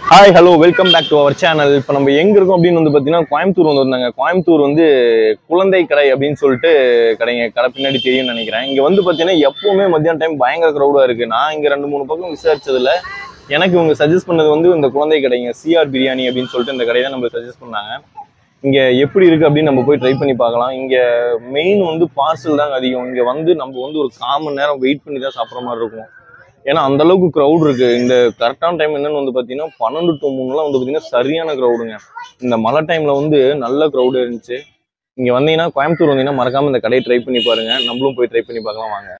Hi hello welcome back to our channel. இப்போ நம்ம எங்க இருக்கோம் அப்படின்னு வந்து பார்த்தீங்கன்னா கோயம்புத்தூர் வந்திருந்தாங்க. கோயம்புத்தூர் வந்து குழந்தை கடை அப்படின்னு சொல்லிட்டு கடை பின்னாடி தெரியும்னு நினைக்கிறேன். இங்கே வந்து பார்த்தீங்கன்னா எப்பவுமே மத்தியான டைம் பயங்கர க்ரௌடாக இருக்குது. நான் இங்கே 2-3 பக்கம் விசாரிச்சதுல எனக்கு இவங்க சஜஸ்ட் பண்ணது வந்து இந்த குழந்தை கடைங்க சிஆர் பிரியாணி அப்படின்னு சொல்லிட்டு இந்த கடையை தான் நம்ம சஜஸ்ட் பண்ணாங்க. இங்கே எப்படி இருக்குது அப்படின்னு நம்ம போய் ட்ரை பண்ணி பார்க்கலாம். இங்கே மெயின் வந்து பார்சல் தாங்க அதிகம். இங்கே வந்து நம்ம வந்து ஒரு 1/4 மணி நேரம் வெயிட் பண்ணி தான் சாப்பிட்ற மாதிரி இருக்கும். ஏன்னா அந்த அளவுக்கு க்ரௌட் இருக்கு. இந்த கரெக்டான டைம் என்னன்னு வந்து பாத்தீங்கன்னா 12 to 3 வந்து பாத்தீங்கன்னா சரியான க்ரௌடுங்க. இந்த மழை டைம்ல வந்து நல்ல க்ரௌடு இருந்துச்சு. இங்க வந்தீங்கன்னா கோயம்புத்தூர் வந்தீங்கன்னா மறக்காம இந்த கடையை ட்ரை பண்ணி பாருங்க. நம்மளும் போய் ட்ரை பண்ணி பார்க்கலாம் வாங்க.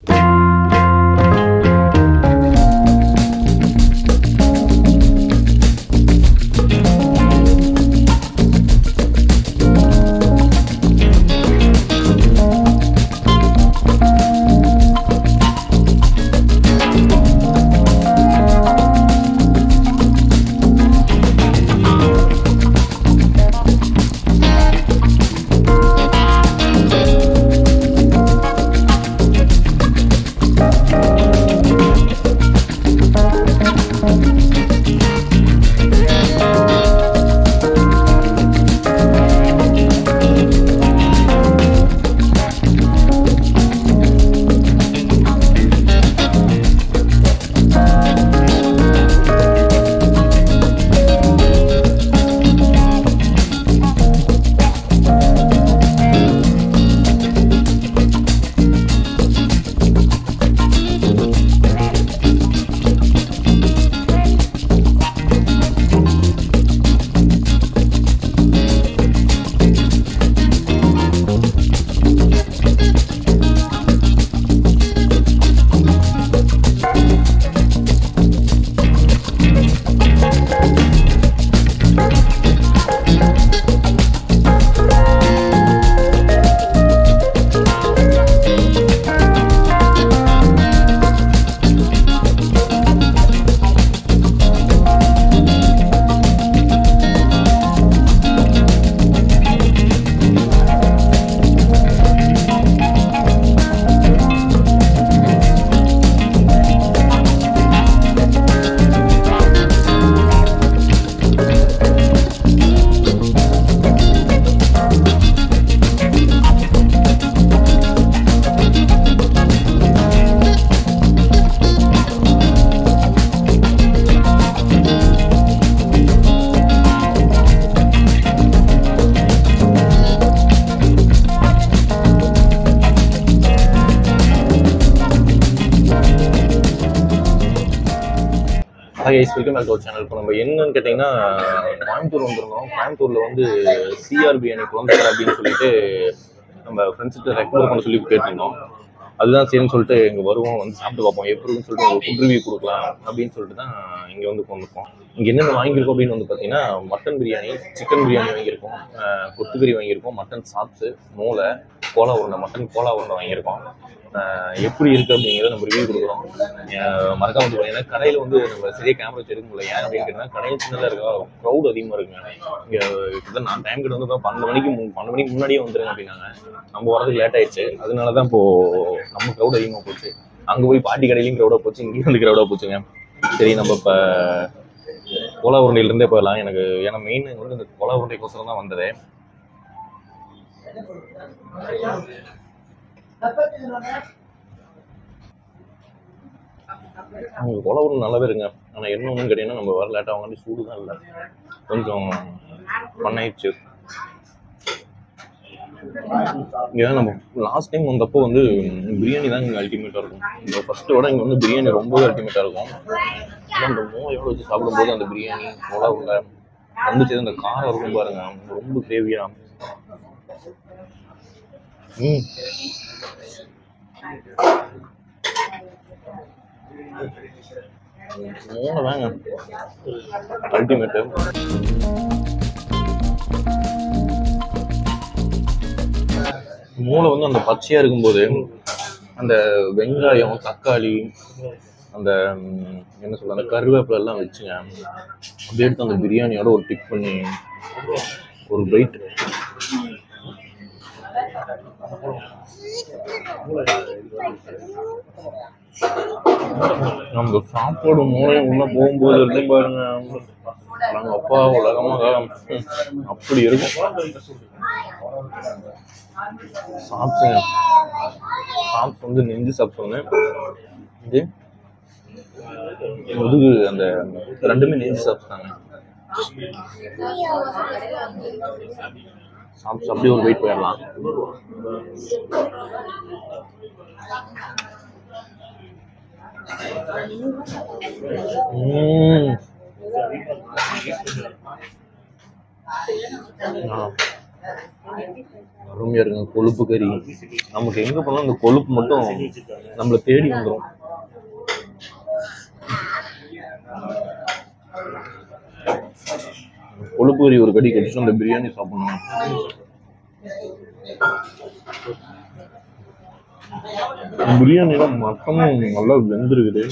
Welcome back to our channel. இப்போ நம்ம என்னன்னு கேட்டிங்கன்னா கோயம்புத்தூர் வந்துருந்தோம். கோயம்புத்தூரில் வந்து சிஆர் பிரியாணி குழந்தை கடை அப்படின்னு சொல்லிட்டு நம்ம ஃப்ரெண்ட்ஸ்கிட்ட ரெக்கமெண்ட் பண்ண சொல்லி கேட்டிருந்தோம். அதுதான் சரின்னு சொல்லிட்டு இங்கே வருவோம், வந்து சாப்பிட்டு பார்ப்போம் எப்படி இருக்குன்னு சொல்லிட்டு ஒரு ஃபுட் ரிவ்யூ கொடுக்கலாம் அப்படின்னு சொல்லிட்டு தான் இங்கே வந்து கொண்டிருக்கோம். இங்கே என்னென்ன வாங்கியிருக்கோம் அப்படின்னு வந்து பார்த்தீங்கன்னா மட்டன் பிரியாணி, சிக்கன் பிரியாணி வாங்கியிருக்கோம், கொத்துக்கறி வாங்கியிருக்கோம், மட்டன் சாப்ஸு, மூளை, கோலா உருண்டை, மட்டன் கோலா உருண்டை வாங்கியிருக்கோம். எப்படி இருக்குது அப்படிங்கிறத நம்ம ரிவ்யூ கொடுக்குறோம். மறக்காம வந்து ஏன்னா கடையில் வந்து நம்ம சரியாக கேமரா வச்சு எடுக்க முடியல. ஏன் அப்படின்னு கேட்டால் கடையில் சின்னதாக இருக்கா, க்ரௌட் அதிகமாக இருக்குங்க. இங்கே கிட்ட நான் டைம் கிட்ட வந்து 12 மணிக்கு முன்னாடியே வந்துருங்க அப்படின்னாங்க. நம்ம வரதுக்கு லேட் ஆயிடுச்சு. அதனால தான் இப்போது நம்ம க்ரௌட் அதிகமாக போச்சு. அங்கே போய் பாட்டி கடையிலையும் க்ரௌடாக போச்சு, இங்கேயும் வந்து க்ரௌடாக போச்சுங்க. சரி நம்ம இப்போ கோலா உருண்டையிலேருந்தே போயிடலாம். எனக்கு ஏன்னா மெயின் வந்து இந்த கோலா உருண்டைக்கோசரம் தான் வந்ததே. அவங்க கோலா உருண்டை நல்லாவே இருங்க. ஆனால் என்ன ஒன்றுன்னு கேட்டீங்கன்னா நம்ம வர லேட்டாக வாங்கி சூடு தான் இல்லை, கொஞ்சம் பண்ணாயிடுச்சு. ஏன்னா நம்ம லாஸ்ட் டைம் வந்தப்போ வந்து பிரியாணி தான் இங்கே அல்டிமேட்டாக இருக்கும். இந்த ஃபர்ஸ்ட்டை விட இங்கே வந்து பிரியாணி ரொம்பவே அல்டிமேட்டாக இருக்கும். ஆனால் அந்த மோயோட வச்சு சாப்பிடும்போது அந்த பிரியாணி கோலா உருண்டை வந்துச்சு. அந்த காரம் இருக்கும் பாருங்க, ரொம்ப கிரேவியா. மூணு வாங்க அல்டிமேட்டு. மூளை வந்து அந்த பச்சையா இருக்கும்போது அந்த வெங்காயம், தக்காளி, அந்த என்ன சொல்ல அந்த கருவேப்பிலை எல்லாம் வச்சுங்க அப்படியே எடுத்து அந்த பிரியாணியோட ஒரு டிக் பண்ணி ஒரு பைட் நம்ம சாப்பாடு மூளை உள்ள போகும்போது இருந்து பாருங்க, நாங்கள் அப்பா உலகமாக அப்படி இருக்கும். சாப்பிடுங்க, சாப்பிட்டு வந்து நெஞ்சு சாப்பிட்டோன்னு இது முதுகு அந்த ரெண்டுமே நெஞ்சு சாப்பிட்டாங்க. சாப்பிட்டு அப்படியே ஒரு வெயிட் போயிடலாம். அருமையா இருக்குங்க கொழுப்பு கறி. நமக்கு எங்க போனாலும் இந்த கொழுப்பு மட்டும் நம்மளை தேடி வந்துடும். கொழுப்பு கறி ஒரு கடி கடிச்சு அந்த பிரியாணி சாப்பிடணும். பிரியாணில மட்டமும் நல்லா வெந்திருக்குது.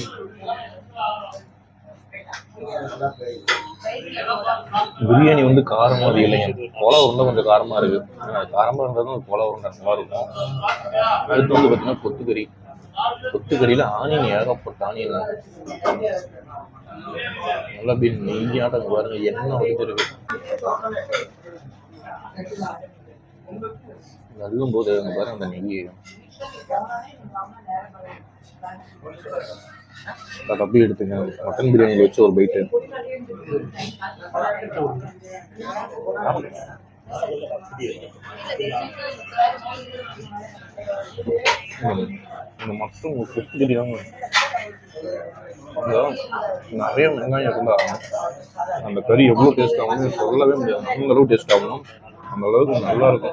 பிரியாணி வந்து காரமா இல்லைங்க, கொலை உருண்டை கொஞ்சம் காரமா இருக்கு. காரமா இருந்தாலும் கொலை உருண்டை நல்லா இருக்கும். அடுத்து வந்து பார்த்தீங்கன்னா கொத்துக்கறி. கொத்துக்கறியில ஆனியன், ஏகப்பட்ட ஆனியன் நல்லா அப்படி நெய்யாட்டம் பாருங்க, எண்ணெய் வடிச்சிருக்கு. நல்லும் போது பாருங்க அந்த நெய் அப்படியே எடுத்துங்க. மட்டன் பிரியாணியில் வச்சு ஒரு பைட்டு. இந்த மட்டன் கொத்துக்கறி தாங்க, நிறைய வெங்காயம் இருந்தா அந்த கறி எவ்வளோ டேஸ்ட் ஆகும்னு சொல்லவே முடியாது. அந்த அளவு டேஸ்ட் ஆகணும், அந்த அளவுக்கு நல்லா இருக்கும்.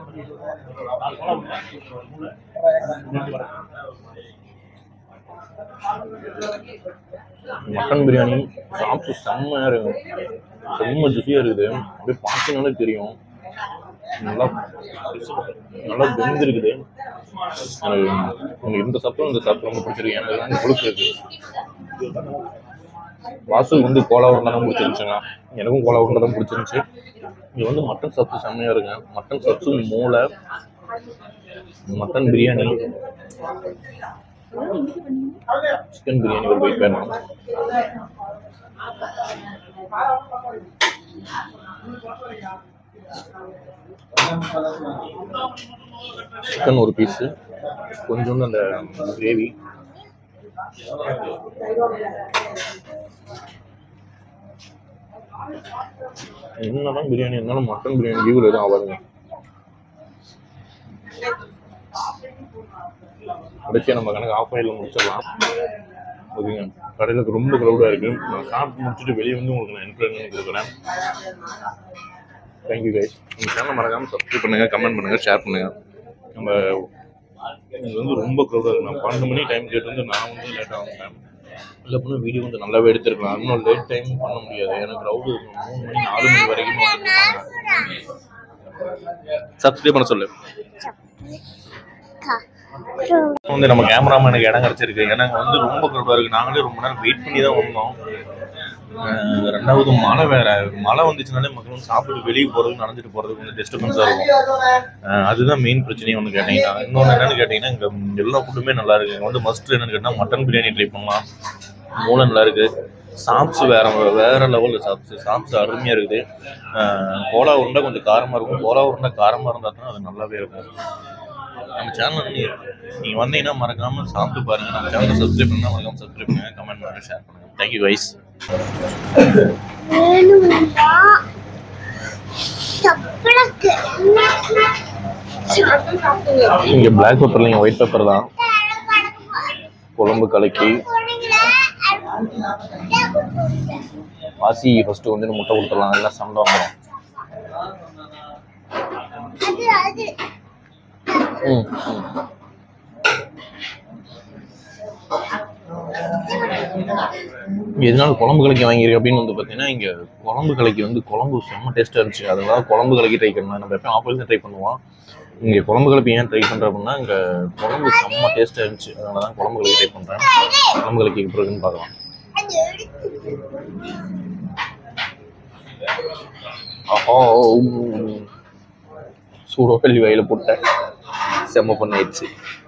மட்டன் பிரியாணி சாப்பிட்டு செம்மையா இருக்கும், செம்ம ஜூசியா இருக்குது. அப்படியே பார்த்தீங்கன்னாலே தெரியும், நல்லா நல்லா வெந்திருக்குது. எனக்கு இந்த சாப்பிடும் இந்த சாப்பிட்டு ரொம்ப பிடிச்சிருக்கு. எனக்கு தான் கொழுப்பு இருக்கு. வாசல் வந்து கோலா உருண்டை தான் பிடிச்சிருந்துச்சுங்க, எனக்கும் கோலா உருண்டை தான் பிடிச்சிருந்துச்சு. இது வந்து மட்டன் சப்ஸு செம்மையா இருக்குங்க. மட்டன் சப்ஸு, மூளை, மட்டன் பிரியாணி, சிக்கன் பிரியாணி ஒரு பைட் வேணும். சிக்கன் ஒரு பீஸு, கொஞ்சோண்டு அந்த கிரேவி, என்னதான் பிரியாணி இருந்தாலும் மட்டன் பிரியாணி ஜீவில் எதுவும் ஆகாதுங்க. கடைசியாக நம்ம கணக்கு ஆஃப் ஆயிலில் முடிச்சிடலாம். ஓகேங்க, கடையில் ரொம்ப க்ரௌடாக இருக்குது. நான் சாப்பிட்டு முடிச்சுட்டு வெளியே வந்து உங்களுக்கு நான் என்டர்டைன்மெண்ட் கொடுக்குறேன். Thank you guys. நம்ம சேனல் மறக்காமல் சப்ஸ்கிரைப் பண்ணுங்கள், கமெண்ட் பண்ணுங்கள், ஷேர் பண்ணுங்கள். நம்ம இது வந்து ரொம்ப க்ரௌடாக இருக்குது. நான் 12 மணி டைம் கேட்டு வந்து நான் வந்து லேட்டாக வந்தேன். இல்லை பண்ண வீடியோ வந்து நல்லாவே எடுத்துருக்கலாம். இன்னும் லேட் டைம் பண்ண முடியாது, எனக்கு க்ரௌடு 3 மணி 4 மணி வரைக்கும் சப்ஸ்கிரைப் பண்ண சொல்லு. வந்து நம்ம கேமராமேனுக்கு இடம் கிடைச்சிருக்கு. ஏன்னா வந்து ரொம்ப க்ரௌடாக இருக்குது. நாங்களே ரொம்ப நேரம் வெயிட் பண்ணி தான் வந்தோம். ரெண்டாவது மழை வேற, மழை வந்துச்சுனாலே மக்கள் வந்து சாப்பிட்டு வெளியே போகிறதுக்கு, நடந்துட்டு போகிறதுக்கு கொஞ்சம் டிஸ்டர்பன்ஸாக இருக்கும். அதுதான் மெயின் பிரச்சனையும் ஒன்று கேட்டிங்கன்னா. இன்னொன்று என்னென்னு கேட்டிங்கன்னா, இங்கே எல்லா ஃபுட்டுமே நல்லா இருக்குது. இங்கே வந்து மஸ்ட் என்னென்னு கேட்டால் மட்டன் பிரியாணி ட்ரை பண்ணலாம். மூளை நல்லா இருக்குது. சாப்ஸ் வேறு லெவலில் சாப்ஸ் அருமையாக இருக்குது. கோலா உருண்டை கொஞ்சம் காரமாக இருக்கும். கோலா உருண்டை காரமாக இருந்தால் தான் அது நல்லாவே இருக்கும். நம்ம சேனல் நீங்கள் வந்தீங்கன்னா மறக்காமல் சாப்பிட்டு பாருங்கள். நம்ம சேனலை சப்ஸ்கிரைப் பண்ணால் மறக்காமல் சப்ஸ்கிரைப் பண்ணுங்கள், கமெண்ட் பண்ணுங்கள், ஷேர் பண்ணுங்கள். Thank you guys. இங்கே பிளாக் பேப்பர் இல்லைங்க, ஒயிட் பேப்பர் தான். குழம்பு கலக்கி வாசி ஃபர்ஸ்ட் வந்து முட்டை கொடுத்துடலாம், எல்லாம் சண்டை வந்துடும். எதனால குழம்பு கலக்கி வாங்கியிருக்கு அப்படின்னு வந்து பார்த்தீங்கன்னா, இங்கே குழம்பு கலக்கி வந்து குழம்பு செம்ம டேஸ்ட்டாக இருந்துச்சு. அதனால குழம்பு கலக்கி ட்ரை பண்ணலாம். நம்ம எப்பயும் ஆப்பிள் தான் ட்ரை பண்ணுவோம். இங்கே குழம்பு கலப்பி ஏன் ட்ரை பண்ணுறேன் அப்படின்னா, இங்கே குழம்பு செம்ம டேஸ்ட்டாக இருந்துச்சு. அதனால தான் குழம்பு கலக்கி ட்ரை பண்ணுறேன். குழம்பு கலக்கி எப்படி இருக்குன்னு பார்க்கலாம். ஆஹா, சூடோ கல்வி வயலில் போட்டேன். செம்ம பண்ண ஆயிடுச்சு.